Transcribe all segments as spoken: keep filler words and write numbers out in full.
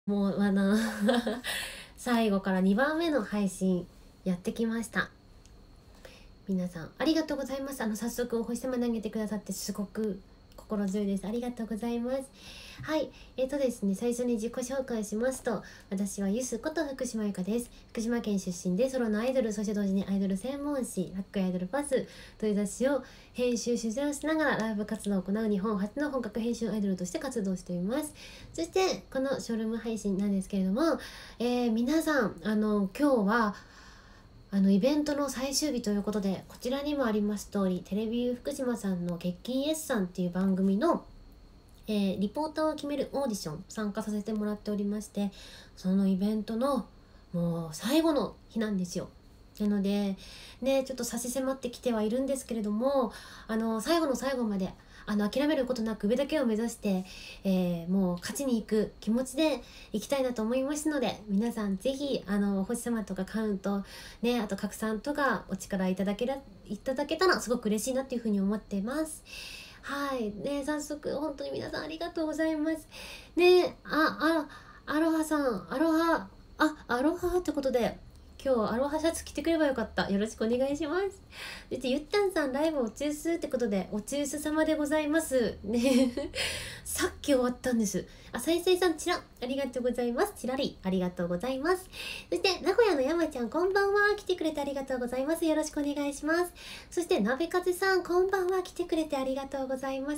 もうあの最後からにばんめの配信やってきました。皆さんありがとうございます。あの早速お星様投げてくださってすごく心強いです。ありがとうございます。はい、えっ、ー、とですね、最初に自己紹介しますと、私はゆすこと福島ゆかです。福島県出身でソロのアイドル、そして同時にアイドル専門誌ラックアイドルパスという雑誌を編集取材をしながらライブ活動を行う日本初の本格編集アイドルとして活動しています。そしてこのショールーム配信なんですけれども、えー、皆さんあの今日はあのイベントの最終日ということで、こちらにもあります通り、テレビユー福島さんの月金 S さんっていう番組の、えー、リポーターを決めるオーディション参加させてもらっておりまして、そのイベントのもう最後の日なんですよ。なのでね、ちょっと差し迫ってきてはいるんですけれども、あの最後の最後まであの諦めることなく上だけを目指して、えー、もう勝ちに行く気持ちで行きたいなと思いますので、皆さんぜひあのお星様とかカウントね、あと拡散とかお力いただけらいただけたらすごく嬉しいなっていうふうに思ってます。はいね、早速本当に皆さんありがとうございますね。ああアロハさん、アロハあアロハってことで、今日アロハシャツ着てくればよかった。よろしくお願いします。でゆったんさん、ライブお中枢ってことで、お中枢様でございますね。さっき終わったんです。あ、さいさいさん、ちらありがとうございます。ちらりありがとうございます。そして名古屋の山ちゃん、こんばんは。来てくれてありがとうございます。よろしくお願いします。そして鍋風さん、こんばんは。来てくれてありがとうございます。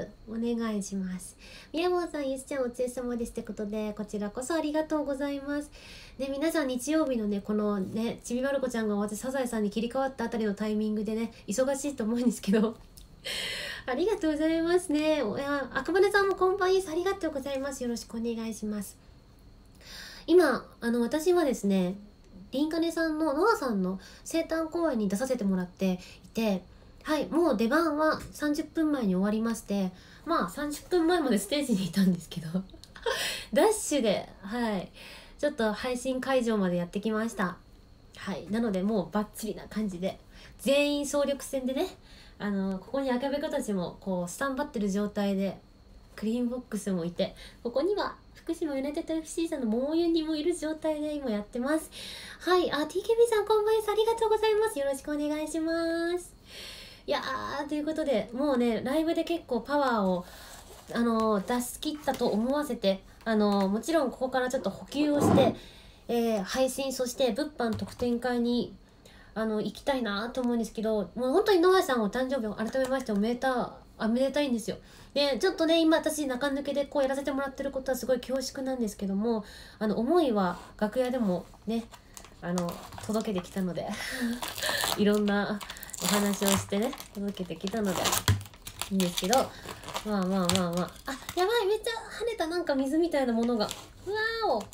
お願いします。宮本さん、ゆすちゃん、お中様ですってことで、こちらこそありがとうございます。で皆さん、日曜日のねこのねちびまる子ちゃんが終わってサザエさんに切り替わったあたりのタイミングでね忙しいと思うんですけどありがとうございますね。おや赤羽さんもこんばんは。ありがとうございます。よろしくお願いします。今あの私はですね、リンカネさんのノアさんの生誕公演に出させてもらっていて、はい、もう出番はさんじゅっぷんまえに終わりまして、まあさんじゅっぷんまえまでステージにいたんですけどダッシュではいちょっと配信会場までやってきました。はい、なのでもうバッチリな感じで全員総力戦でね、あのここに赤べこたちもこうスタンバってる状態で、クリーンボックスもいて、ここには福島ユナイテッド エフシー さんのモーユンにもいる状態で今やってます。はい、あ ティーケービー さんこんばんは。ありがとうございます。よろしくお願いします。いやーということで、もうねライブで結構パワーをあの出し切ったと思わせて、あのもちろんここからちょっと補給をして、えー、配信、そして物販特典会にあの行きたいなと思うんですけど、もう本当にノアさんお誕生日を改めましておめでたあめでたいんですよ。でちょっとね今私中抜けでこうやらせてもらってることはすごい恐縮なんですけども、あの思いは楽屋でもねあの届けてきたのでいろんなお話をしてね届けてきたのでいいんですけど、まあまあまあまあ、あやばい、めっちゃ跳ねた、なんか水みたいなものが、うわーお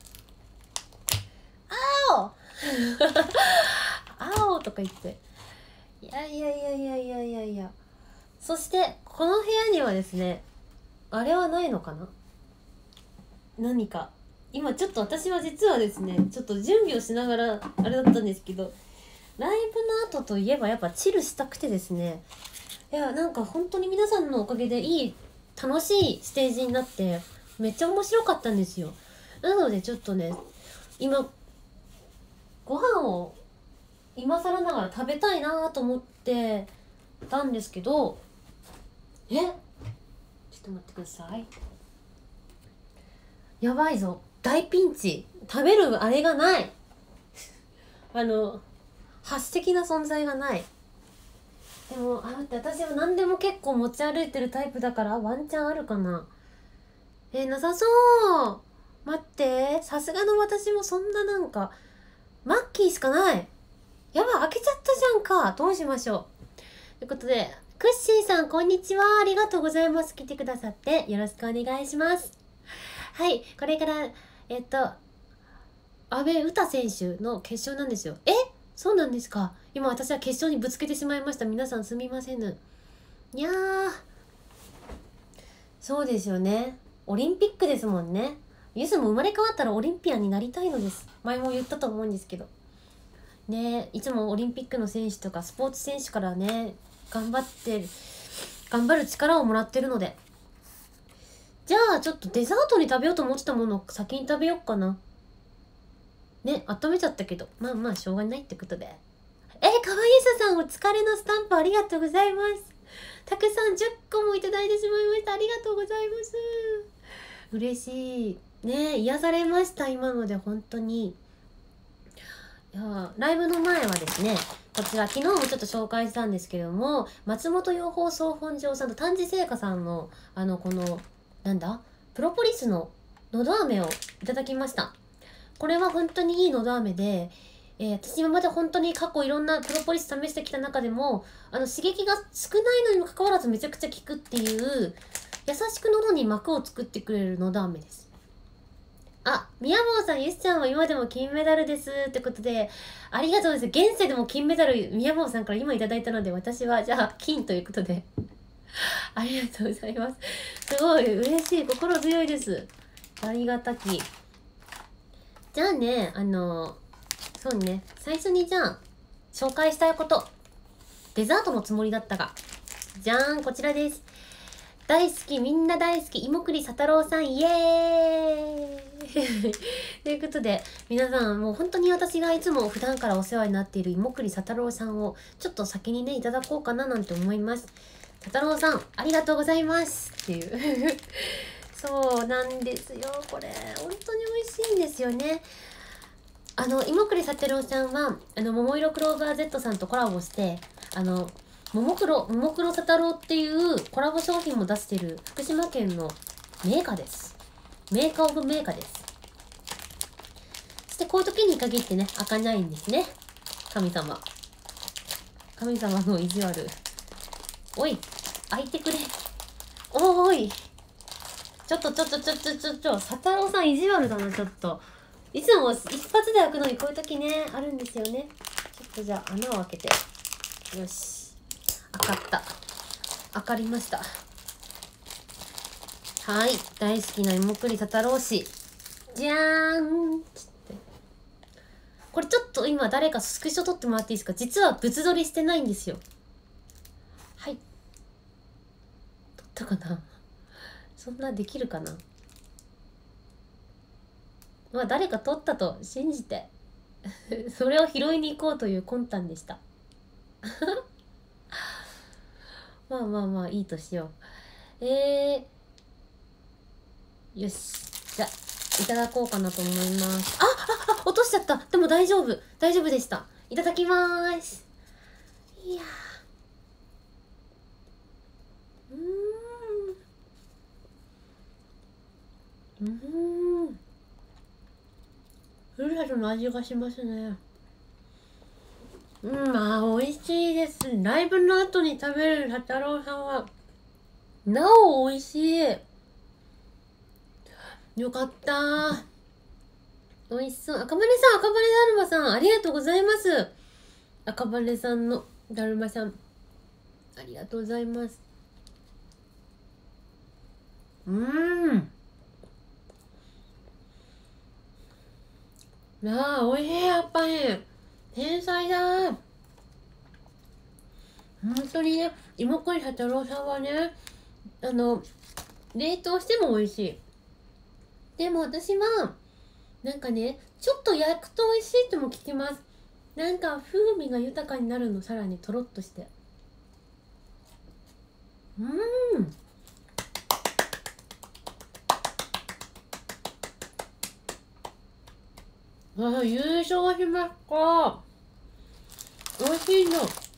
あおあおとか言って、いやいやいやいやいやいやいや。そしてこの部屋にはですね、あれはないのかな、何か今ちょっと私は実はですねちょっと準備をしながらあれだったんですけど、ライブの後といえばやっぱチルしたくてですね、いやなんか本当に皆さんのおかげでいい楽しいステージになってめっちゃ面白かったんですよ。なのでちょっとね今ご飯を今更ながら食べたいなと思ってたんですけど、えちょっと待ってください。やばいぞ、大ピンチ、食べるあれがないあの発的な存在がない。でもあって私は何でも結構持ち歩いてるタイプだからワンチャンあるかな。えー、なさそう。待って、さすがの私もそんななんかマッキーしかない。やばい、開けちゃったじゃんか。どうしましょう。ということで、クッシーさんこんにちは。ありがとうございます。来てくださってよろしくお願いします。はい、これからえっと阿部詩選手の決勝なんですよ。え、そうなんですか。今私は決勝にぶつけてしまいました。皆さんすみません。いやー、そうですよね。オリンピックですもんね。ユスも生まれ変わったらオリンピアンになりたいのです。前も言ったと思うんですけどね、いつもオリンピックの選手とかスポーツ選手からね頑張って頑張る力をもらってるので、 じゃあちょっとデザートに食べようと思ってたものを先に食べようかな。ね、温めちゃったけど、まあまあしょうがないってことで。えー、かわいささんお疲れのスタンプありがとうございます。たくさんじゅっこもいただいてしまいました。ありがとうございます。嬉しい。ね、癒されました今ので本当に。いやライブの前はですね、こちら昨日もちょっと紹介したんですけれども、松本養蜂総本庄さんと丹治製菓さんのあのこのなんだプロポリスののど飴をいただきました。これは本当にいいのど飴で、えー、私今まで本当に過去いろんなプロポリス試してきた中でもあの刺激が少ないのにもかかわらずめちゃくちゃ効くっていう優しく喉に膜を作ってくれるのど飴です。あ、宮坊さん、ゆしちゃんは今でも金メダルですってことで、ありがとうございます。現世でも金メダル、宮坊さんから今いただいたので、私はじゃあ金ということで。ありがとうございます。すごい嬉しい、心強いです。ありがたき。じゃあね、あの、そうね、最初にじゃあ、紹介したいこと。デザートのつもりだったが。じゃーん、こちらです。大好き、みんな大好き、芋栗佐太郎さん、イエーイということで、皆さん、もう本当に私がいつも普段からお世話になっている芋栗佐太郎さんを、ちょっと先にね、いただこうかななんて思います。佐太郎さん、ありがとうございますっていう。そうなんですよ、これ。本当に美味しいんですよね。あの、芋栗佐太郎さんは、あの、桃色クローバー Z さんとコラボして、あの、ももクロ、ももクロ佐太郎っていうコラボ商品も出してる福島県のメーカーです。メーカーオブメーカーです。そしてこういう時に限ってね、開かないんですね。神様。神様の意地悪。おい、開いてくれ。おーい。ちょっとちょっとちょっとちょっと、佐太郎さん意地悪だな、ちょっと。いつも一発で開くのにこういう時ね、あるんですよね。ちょっとじゃあ穴を開けて。よし。開かった。開かりました。はい。大好きな芋栗佐太郎氏。じゃーんつって。これちょっと今誰かスクショ撮ってもらっていいですか？実は物撮りしてないんですよ。はい。撮ったかな？そんなできるかな？まあ誰か撮ったと信じて。それを拾いに行こうという魂胆でした。まあまあまあいいとしよう。えー、よし。じゃあ、いただこうかなと思います。あああ落としちゃった。でも大丈夫。大丈夫でした。いただきまーす。いやー。うーん。うーん。ふるさとの味がしますね。うん、まあ、美味しいです。ライブの後に食べる佐太郎さんは、なお美味しい。よかったー。美味しそう。赤羽さん、赤羽だるまさん、ありがとうございます。赤羽さんのだるまさん、ありがとうございます。うーん。なあ、美味しい、やっぱり。天才だー。本当にね、芋栗佐太郎さんはね、あの、冷凍しても美味しい。でも私は、なんかね、ちょっと焼くと美味しいとも聞きます。なんか風味が豊かになるの、さらにとろっとして。うーん。あ、優勝しました。美味しいの。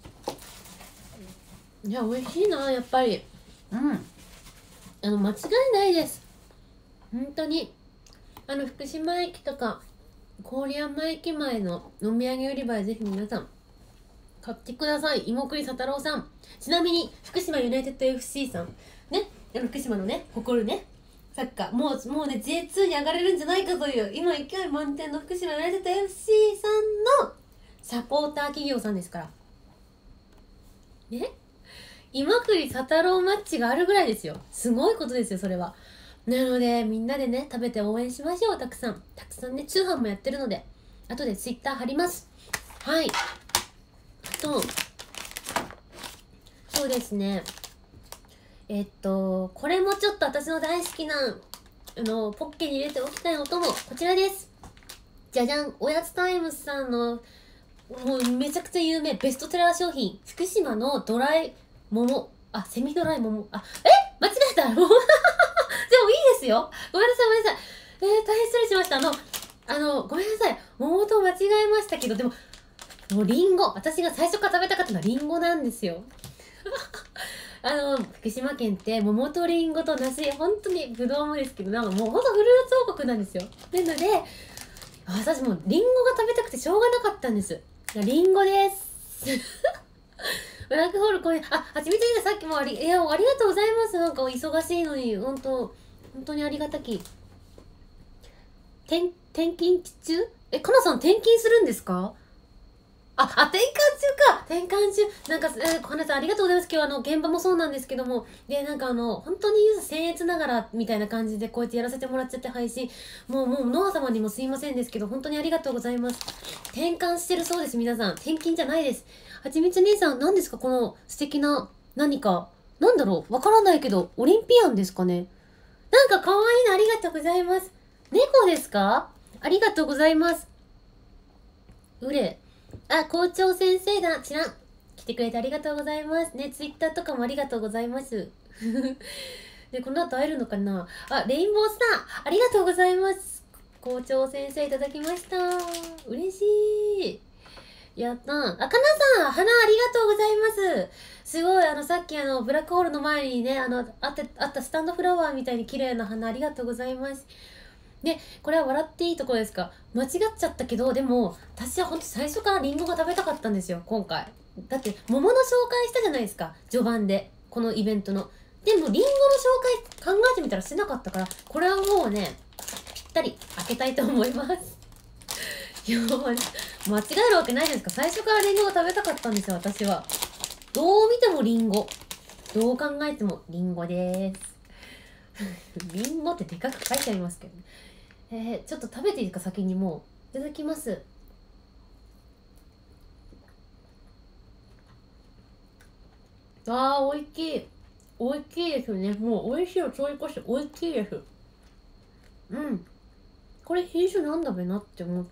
いや、美味しいな、やっぱり。うん。あの、間違いないです。本当に。あの、福島駅とか、郡山駅前の飲み上げ売り場へぜひ皆さん、買ってください。芋栗佐太郎さん。ちなみに、福島ユナイテッド エフシー さん。ね。あの、福島のね、誇るね、サッカー。もう、もうね、ジェイツー に上がれるんじゃないかという、今勢い満点の福島ユナイテッド エフシー さんのサポーター企業さんですから。ね。芋栗佐太郎マッチがあるぐらいですよ。すごいことですよ、それは。なので、みんなでね、食べて応援しましょう、たくさん。たくさんね、通販もやってるので、後でツイッター貼ります。はい。あと、そうですね。 えっとこれもちょっと私の大好きなあのポッケに入れておきたいお供、こちらです。じゃじゃん、おやつタイムズさんのもうめちゃくちゃ有名ベストセラー商品、福島のドライ桃、あ、セミドライ桃、あ、え間違えた。もうでもいいですよ。ごめんなさいごめんなさい。えー、大変失礼しました。あのあのごめんなさい、桃と間違えましたけど、でももうリンゴ、私が最初から食べたかったのはリンゴなんですよ。あの福島県って桃とリンゴと梨、本当にぶどうもですけど、なんかもうほんとフルーツ王国なんですよ。なので私もうリンゴが食べたくてしょうがなかったんです。リンゴですブラックホール、これ、あ、はちみついでさっきもあり、いや、ありがとうございます。なんか忙しいのに、ほんと、本当にありがたき。転、転勤中え、かなさん転勤するんですか？あ、あ、転換中か転換中なんか、えー、かなさんありがとうございます。今日あの、現場もそうなんですけども、で、なんかあの、本当に僭越ながら、みたいな感じでこうやってやらせてもらっちゃって配信、もう、もう、ノア様にもすいませんですけど、本当にありがとうございます。転換してるそうです、皆さん。転勤じゃないです。はちみつ姉さん、何ですかこの素敵な、何か、なんだろうわからないけど、オリンピアンですかね？なんか可愛いのありがとうございます。猫ですか？ありがとうございます。うれ。あ、校長先生だ。知らん。来てくれてありがとうございます。ね、ツイッターとかもありがとうございます。で、この後会えるのかなあ、レインボースターありがとうございます。校長先生いただきました。嬉しい。やったー。あ、かなさん花ありがとうございます。すごい、あの、さっきあの、ブラックホールの前にね、あの、あって、あったスタンドフラワーみたいに綺麗な花ありがとうございます。で、これは笑っていいところですか？間違っちゃったけど、でも、私は本当最初からリンゴが食べたかったんですよ、今回。だって、桃の紹介したじゃないですか、序盤で。このイベントの。でも、リンゴの紹介考えてみたらしてなかったから、これはもうね、ぴったり開けたいと思います。いや、間違えるわけないですか？最初からリンゴが食べたかったんですよ、私は。どう見てもリンゴ。どう考えてもリンゴです。リンゴってでかく書いてありますけどね。えー、ちょっと食べていいですか？先にもういただきます。あー、おいしい。おいしいですね。もうおいしいを通り越しておいしいです。うん、これ品種なんだべなって思って、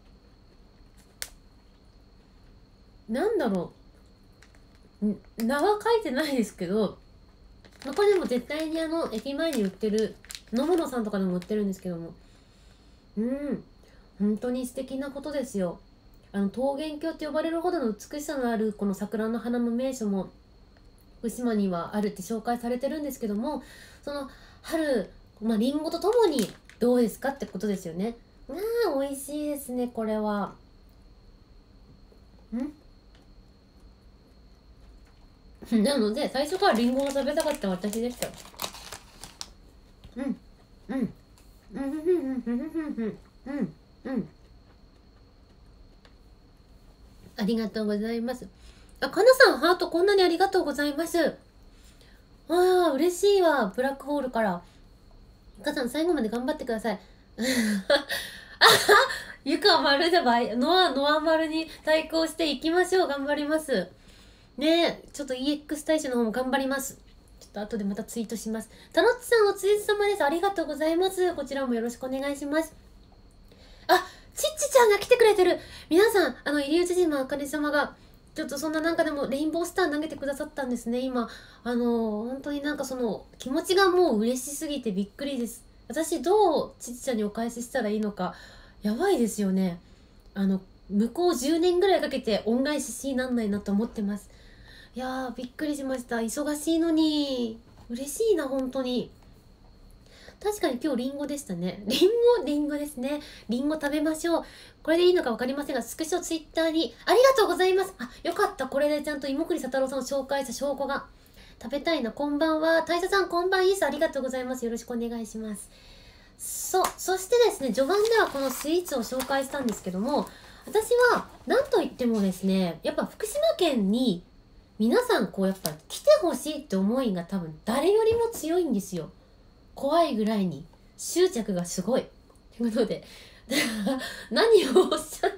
なんだろう、名は書いてないですけど、まあ、これでも絶対にあの駅前に売ってる野物さんとかでも売ってるんですけども、うん本当に素敵なことですよ。あの桃源郷って呼ばれるほどの美しさのあるこの桜の花の名所も福島にはあるって紹介されてるんですけども、その春、まあ、リンゴとともにどうですかってことですよね。あー美味しいですね、これは。んなので最初からリンゴを食べたかった私でした。うんうんうんうんうんうんうんうんうんありがとうございます。あ、かなさんハートこんなにありがとうございます。ああ、嬉しいわ。ブラックホールから。かさん最後まで頑張ってください。あはゆか丸でばい、ノア、ノア丸に対抗していきましょう。頑張ります。ねえ、ちょっと イーエックス 大使の方も頑張ります。ちょっと後でまたツイートします。たのっちさんお疲れ様です。ありがとうございます。こちらもよろしくお願いします。あ、ちっちちゃんが来てくれてる。皆さん、あの、入り口人のあかり様が、ちょっとそんななんかでもレインボースター投げてくださったんですね、今。あの、本当になんかその、気持ちがもう嬉しすぎてびっくりです。私、どうちっちゃんにお返ししたらいいのか、やばいですよね。あの、向こうじゅうねんぐらいかけて恩返ししなんないなと思ってます。いやー、びっくりしました。忙しいのに。嬉しいな、本当に。確かに今日リンゴでしたね。リンゴ、リンゴですね。リンゴ食べましょう。これでいいのか分かりませんが、スクショツイッターに、ありがとうございます。あ、よかった。これでちゃんと芋栗佐太郎さんを紹介した証拠が。食べたいな。こんばんは。大佐さん、こんばんいいです。ありがとうございます。よろしくお願いします。そう、そしてですね、序盤ではこのスイーツを紹介したんですけども、私は何と言ってもですね、やっぱ福島県に皆さんこうやっぱ来てほしいって思いが多分誰よりも強いんですよ。怖いぐらいに執着がすごい。ということで何をおっしゃって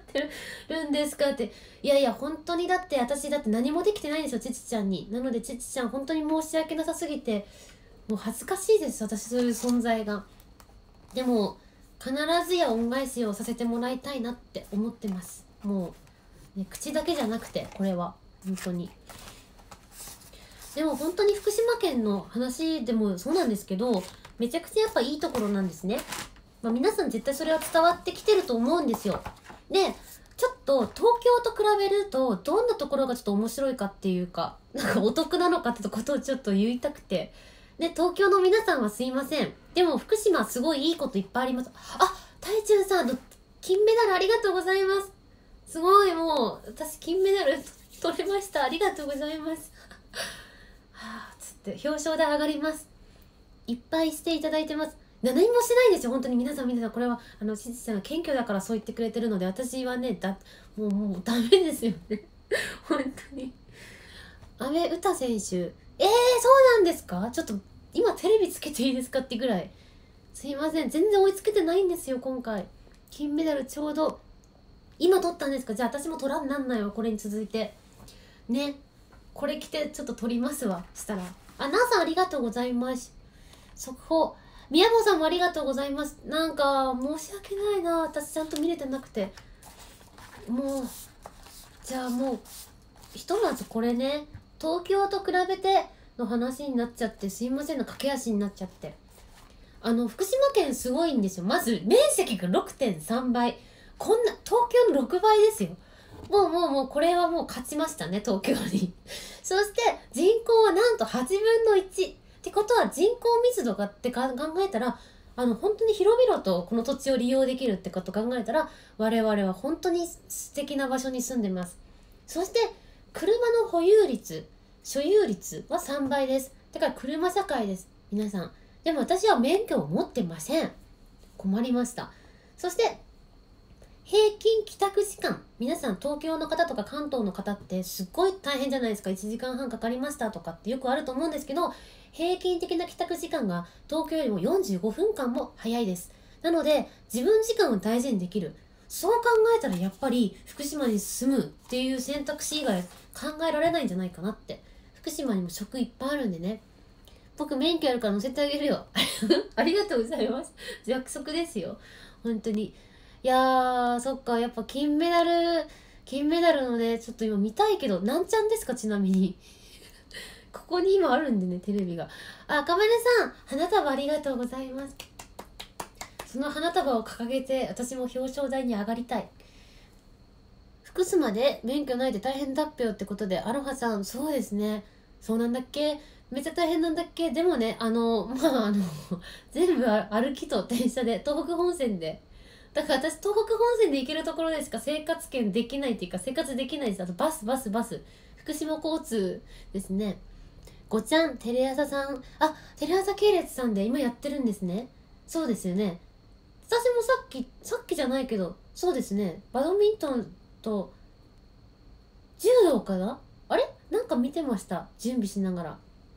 ってるんですかって。いやいや本当に、だって私だって何もできてないんですよ、ちちちゃんに。なのでちちちゃん本当に申し訳なさすぎて、もう恥ずかしいです、私そういう存在が。でも必ずや恩返しをさせてもらいたいなって思ってます。もう、ね、口だけじゃなくて、これは本当に。でも本当に福島県の話でもそうなんですけど、めちゃくちゃやっぱいいところなんですね。まあ、皆さん絶対それは伝わってきてると思うんですよ。でちょっと東京と比べるとどんなところがちょっと面白いかっていうか、なんかお得なのかってことをちょっと言いたくて。で東京の皆さんはすいません、でも福島すごいいいこといっぱいあります。あ、タイチュンさんの金メダルありがとうございます。すごい、もう私金メダル取れました、ありがとうございますはあ、つって表彰台上がります。いっぱいしていただいてます。何もしないんですよ本当に。皆さん皆さん、これはあのしんちさんが謙虚だからそう言ってくれてるので、私はねだもうもうダメですよね本当に。阿部詩選手、えー、そうなんですか。ちょっと今テレビつけていいですかってぐらい、すいません全然追いつけてないんですよ今回。金メダルちょうど今取ったんですか。じゃあ私も取らんなんないわ、これに続いてね。これ着てちょっと取りますわ、したら。あ、なーさんありがとうございます。速報、宮本さんもありがとうございます。なんか申し訳ないな、私ちゃんと見れてなくて。もうじゃあもうひとまずこれね、東京と比べての話になっちゃってすいませんの、駆け足になっちゃって。あの福島県すごいんですよ。まず面積が ろくてんさんばい、こんな東京のろくばいですよ。もうもうもうこれはもう勝ちましたね東京にそして人口はなんとはちぶんのいちってことは、人口密度がってか考えたら、あの本当に広々とこの土地を利用できるってこと考えたら、我々は本当に素敵な場所に住んでます。そして車の保有率、所有率はさんばいです。だから車社会です皆さん。でも私は免許を持ってません。困りました。そして平均帰宅時間、皆さん東京の方とか関東の方ってすっごい大変じゃないですか。いちじかんはんかかりましたとかってよくあると思うんですけど、平均的な帰宅時間が東京よりもよんじゅうごふんかんも早いです。なので自分時間を大事にできる。そう考えたらやっぱり福島に住むっていう選択肢以外考えられないんじゃないかなって。福島にも職いっぱいあるんでね。僕免許あるから乗せてあげるよありがとうございます。約束ですよ本当に。いやー、そっか、やっぱ金メダル金メダルのね、ちょっと今見たいけど、なんちゃんですかちなみにここに今あるんでね、テレビが。あ、かまねさん花束ありがとうございます。その花束を掲げて私も表彰台に上がりたい。福島で免許ないで大変だっぺよってことで、アロハさん、そうですね、そうなんだっけ、めっちゃ大変なんだっけ。でもね、あのまああの全部歩きと電車で、東北本線で、だから私東北本線で行けるところでしか生活圏できないっていうか、生活できないです。あとバスバスバス福島交通ですね。ごちゃん、テレ朝さん、あ、テレ朝系列さんで今やってるんですね。そうですよね。私もさっきさっきじゃないけど、そうですね、バドミントンと柔道かな、あれなんか見てました、準備しながら。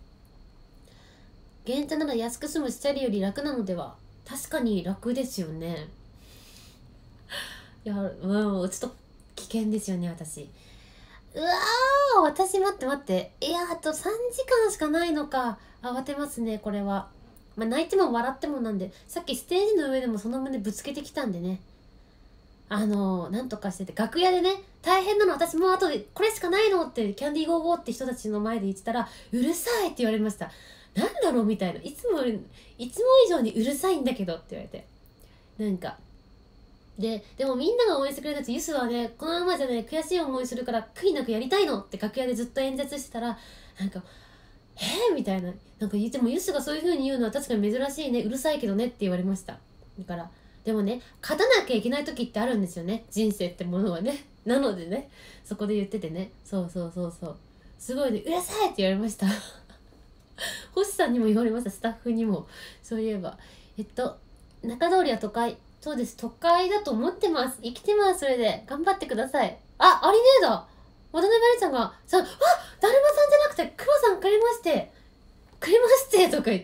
現地なら安く済むスチャリより楽なのでは。確かに楽ですよね。いや、うん、ちょっと危険ですよね私。うわー、私待って待って、いや、あとさんじかんしかないのか。慌てますねこれは。まあ泣いても笑ってもなんで、さっきステージの上でもその胸ぶつけてきたんでね、あのー、なんとかしてて、楽屋でね、大変なの私もうあとこれしかないのってキャンディーゴーゴーって人たちの前で言ってたら、うるさいって言われました。なんだろうみたいな、いつもいつも以上にうるさいんだけどって言われて、なんかででもみんなが応援してくれたやつ、ユスはねこのままじゃね悔しい思いするから悔いなくやりたいのって楽屋でずっと演説してたら、なんかえー、みたいな、なんか言ってもユスがそういう風に言うのは確かに珍しいね、うるさいけどねって言われました。だからでもね、勝たなきゃいけない時ってあるんですよね、人生ってものはね。なのでね、そこで言っててね、そうそうそうそう、すごいね、うるさいって言われました星さんにも言われました、スタッフにも。そういえばえっと中通りは都会、そうです、都会だと思ってます、生きてます。それで頑張ってください。あ、アリネーだ、渡辺ありちゃんがさ、あ、だるまさんじゃなくてクロさんくれましてくれましてとか言って、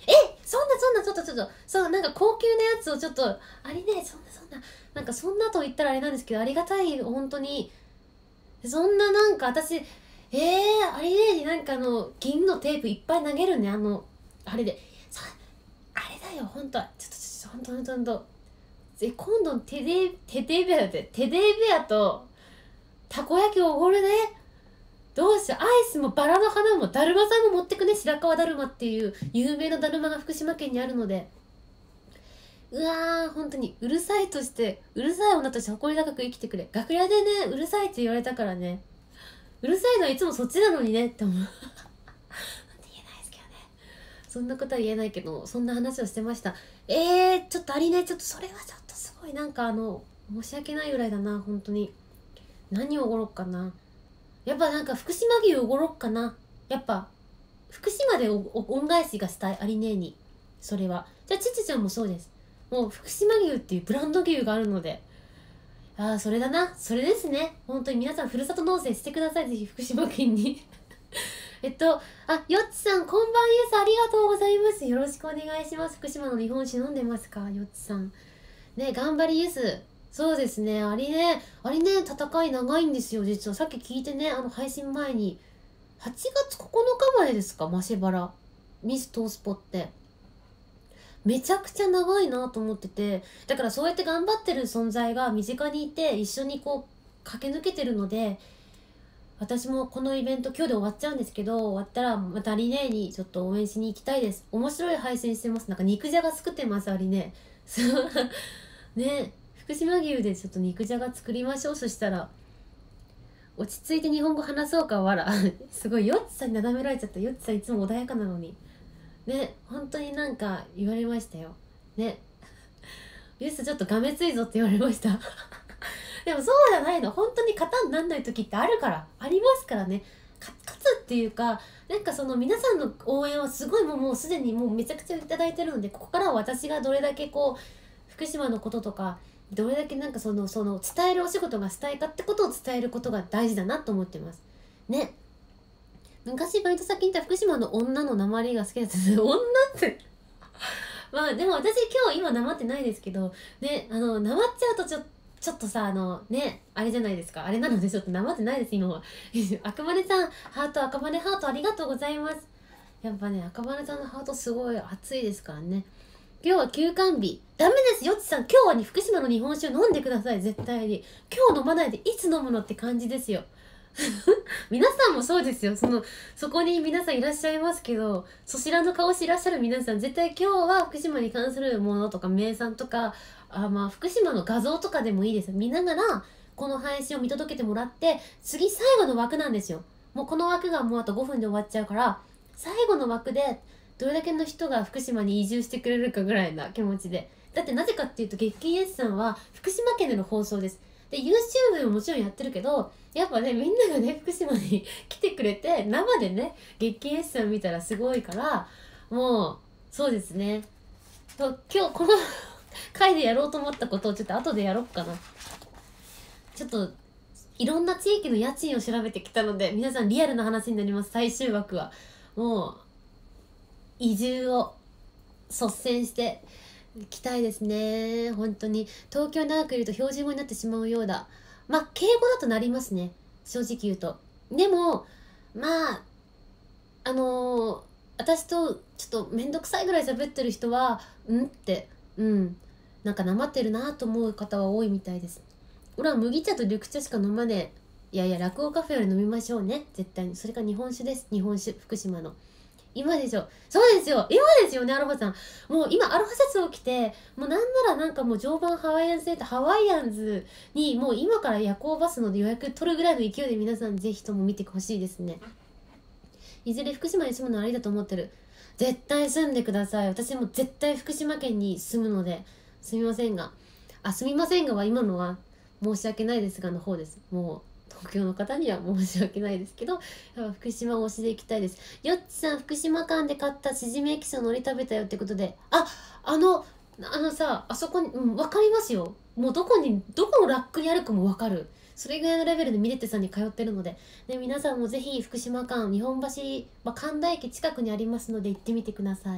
え、そんなそんなちょっとちょっとそうなんか高級なやつをちょっとありねそんなそんななんかそんなと言ったらあれなんですけど、ありがたい本当に。そんななんか私えー、ありねになんかあの銀のテープいっぱい投げるね、あのあれでさあれだよ本当はちょっとちょっと本当本当本当え今度テデテデベアでテデベアとたこ焼きおごるね。どうしよう、アイスもバラの花もだるまさんも持ってくね。白川だるまっていう有名なだるまが福島県にあるので、うわー本当にうるさいとしてうるさい女として誇り高く生きてくれ。楽屋でねうるさいって言われたからね、うるさいのはいつもそっちなのにねって思うなんて言えないですけどね、そんなことは言えないけどそんな話をしてました。えー、ちょっとありねちょっとそれはちょっとすごいなんかあの申し訳ないぐらいだな本当に。何をおごろっかな、やっぱなんか福島牛おごろっかな。やっぱ福島でおお恩返しがしたいありねえに。それはじゃあちちちゃんもそうです。もう福島牛っていうブランド牛があるので、ああそれだな、それですね。本当に皆さんふるさと納税してください、ぜひ福島県にえっとあよっちさんこんばんゆうさんありがとうございます。よろしくお願いします。福島の日本酒飲んでますかよっちさんね。頑張りゆす。そうですね、ありねありね戦い長いんですよ実は。さっき聞いてね、あの配信前にはちがつここのかまでですか、マシェバラミストースポってめちゃくちゃ長いなと思ってて、だからそうやって頑張ってる存在が身近にいて一緒にこう駆け抜けてるので、私もこのイベント今日で終わっちゃうんですけど、終わったらまたアリネーにちょっと応援しに行きたいです。面白い配信してます。なんか肉じゃが作ってますアリネーそうね、福島牛でちょっと肉じゃが作りましょう。そしたら落ち着いて日本語話そうかわらすごいヨッチさんになだめられちゃった。ヨッチさんいつも穏やかなのにね、本当になんか言われましたよね。ユースちょっとがめついぞって言われましたでもそうじゃないの、本当に型になんない時ってあるからありますからね。か勝つっていうかなんかその皆さんの応援はすごいもうもうすでにもうめちゃくちゃいただいてるので、ここからは私がどれだけこう福島のこととかどれだけなんかそのその伝えるお仕事がしたいかってことを伝えることが大事だなと思ってますね。昔バイト先にいた福島の女の訛りが好きだったんです女ってまあでも私今日今訛ってないですけどね、あの訛っちゃうとちょちょっとさあのねあれじゃないですか、あれなのでちょっと訛ってないです今は赤羽さんハート赤羽ハートありがとうございます。やっぱね赤羽さんのハートすごい熱いですからね。今日は休館日ダメですよっちさん、今日はね福島の日本酒を飲んでください絶対に。今日飲まないでいつ飲むのって感じですよ皆さんもそうですよ。そのそこに皆さんいらっしゃいますけど、そちらの顔していらっしゃる皆さん絶対今日は福島に関するものとか名産とかあまあ福島の画像とかでもいいですよ、見ながらこの配信を見届けてもらって、次最後の枠なんですよ。もうこの枠がもうあとごふんで終わっちゃうから、最後の枠でどれだけの人が福島に移住してくれるかぐらいな気持ちで。だってなぜかっていうと月金 S さんは福島県での放送です。で YouTube ももちろんやってるけど、やっぱねみんながね福島に来てくれて生でね月金 S さん見たらすごいから、もうそうですねと今日この回でやろうと思ったことをちょっと後でやろうかな。ちょっといろんな地域の家賃を調べてきたので皆さんリアルな話になります。最終枠はもう移住を率先して行きたいですね。本当に東京に長くいると標準語になってしまうようだ。まあ敬語だとなりますね正直言うと。でもまああのー、私とちょっと面倒くさいぐらい喋ってる人はんってうんなんかなまってるなと思う方は多いみたいです。俺は麦茶と緑茶しか飲まねえ。いやいや落語カフェより飲みましょうね絶対に。それから日本酒です。日本酒福島の今でしょ。そうですよ今ですよねアロハさん。もう今アロハシャツを着てもうなんならなんかもう常磐ハワイアンズセンターハワイアンズにもう今から夜行バスの予約取るぐらいの勢いで皆さんぜひとも見てほしいですね。いずれ福島に住むのはありだと思ってる。絶対住んでください。私も絶対福島県に住むのですみませんがあすみませんがは今のは申し訳ないですがの方です。もう東京の方には申し訳ないですけど、やっぱ福島推しで行きたいです。よっちさん福島間で買ったしじみエキスの海苔食べたよってことで、ああのあのさあそこに、うん、分かりますよ。もうどこにどこのラックにあるかも分かる。それぐらいのレベルでミレッテさんに通ってるので、で皆さんもぜひ福島間日本橋、まあ、神田駅近くにありますので行ってみてください。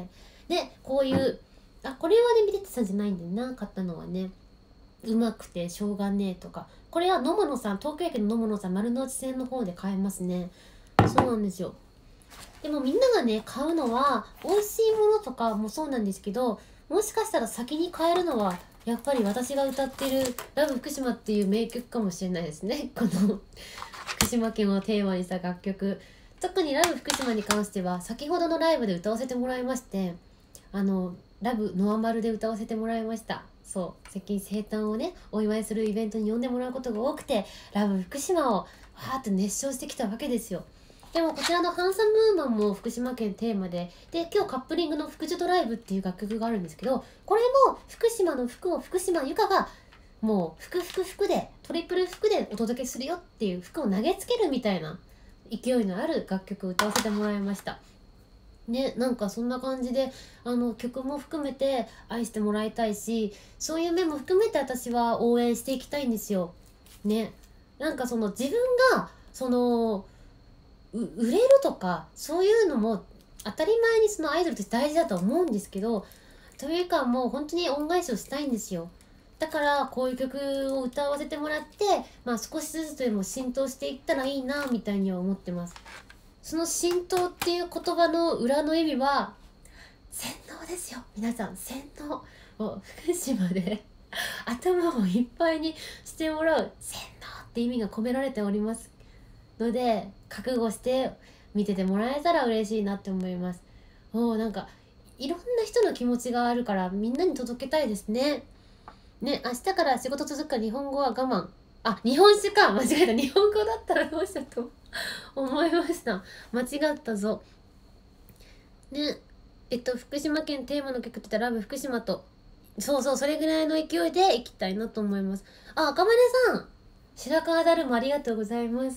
でこういうあこれはねミレットさんじゃないんだよな、買ったのはねうまくてしょうがねえとか、これは野物さん、東京駅の野物さん丸の内線の方で買えますね。そうなんですよ。でもみんながね買うのは美味しいものとかもそうなんですけど、もしかしたら先に買えるのはやっぱり私が歌ってる「ラブ福島」っていう名曲かもしれないですね。この福島県をテーマにした楽曲、特に「ラブ福島」に関しては先ほどのライブで歌わせてもらいまして、あのラブノアマルで歌わせてもらいました。そう最近生誕をねお祝いするイベントに呼んでもらうことが多くて、ラブ福島をわーって熱唱してきたわけですよ。でもこちらのハンサムウーマンも福島県テーマで、で今日カップリングの福寿ドライブっていう楽曲があるんですけど、これも福島の福を福島由香がもう福福福でトリプル福でお届けするよっていう、福を投げつけるみたいな勢いのある楽曲を歌わせてもらいましたね。なんかそんな感じであの曲も含めて愛してもらいたいし、そういう面も含めて私は応援していきたいんですよね。なんかその自分がその売れるとかそういうのも当たり前にそのアイドルとして大事だと思うんですけど、というかもう本当に恩返しをしたいんですよ。だからこういう曲を歌わせてもらって、まあ少しずつでも浸透していったらいいなみたいには思ってます。その浸透っていう言葉の裏の意味は洗脳ですよ皆さん。洗脳を福島で頭をいっぱいにしてもらう洗脳って意味が込められておりますので、覚悟して見ててもらえたら嬉しいなって思います。もうなんかいろんな人の気持ちがあるからみんなに届けたいですね。ね、明日から仕事続くから日本語は我慢。あ、日本酒か間違えた。日本語だったらどうしようと思いました。間違ったぞ。ね、えっと福島県テーマの曲って言ったらラブ福島と、そうそうそれぐらいの勢いでいきたいなと思います。あ、赤羽さん、白川だるまありがとうございます。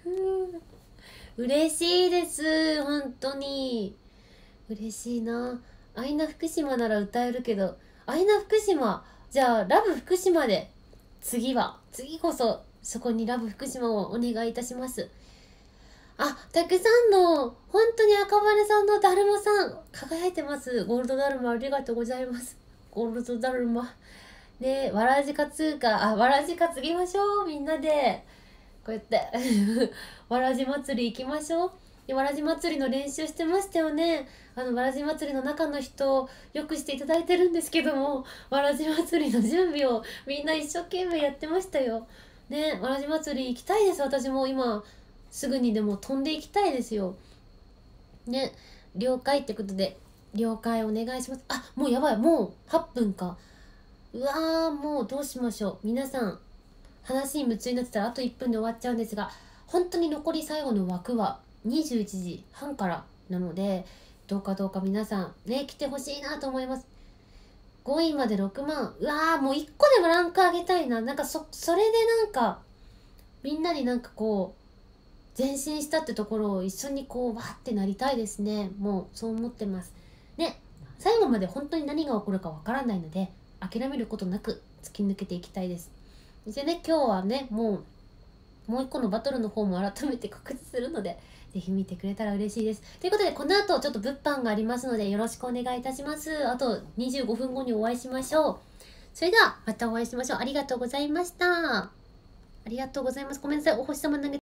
嬉しいです本当に嬉しいな。アイナ福島なら歌えるけど、アイナ福島じゃあラブ福島で次は次こそそこにラブ福島をお願いいたします。あ、たくさんの本当に赤羽さんのだるまさん輝いてます。ゴールドだるまありがとうございます。ゴールドだるまね、わらじかつうか、あ、わらじかつぎましょうみんなでこうやってわらじ祭り行きましょう。でわらじ祭りの練習してましたよね。あのわらじ祭りの中の人よくしていただいてるんですけども、わらじ祭りの準備をみんな一生懸命やってましたよね。わらじ祭り行きたいです。私も今すぐにでも飛んでいきたいですよね。了解ってことで、了解お願いします。あ、もうやばい、もうはっぷんか。うわー、もうどうしましょう。皆さん話に夢中になってたらあといっぷんで終わっちゃうんですが、本当に残り最後の枠はにじゅういちじはんからなので、どうかどうか皆さんね来てほしいなと思います。ごいまでろくまん、うわー、もういっこでもランク上げたいな。なんかそそれでなんかみんなになんかこう前進したってところを一緒にこうわーってなりたいですね。もうそう思ってますね。最後まで本当に何が起こるかわからないので諦めることなく突き抜けていきたいです。でね、今日はねもうもう一個のバトルの方も改めて告知するのでぜひ見てくれたら嬉しいです。ということでこの後ちょっと物販がありますのでよろしくお願いいたします。あとにじゅうごふんごにお会いしましょう。それではまたお会いしましょう。ありがとうございました。ありがとうございます。ごめんなさい、お星様投げ